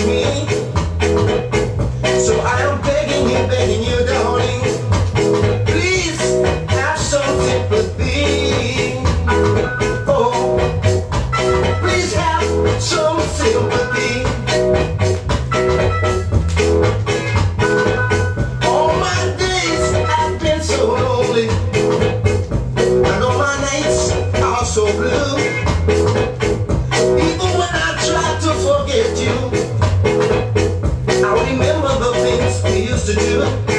me. So I am begging you, darling, please have some sympathy. Oh, please have some sympathy. All my days have been so lonely, and all my nights are so blue. Even when I try to forget you, I remember the things we used to do.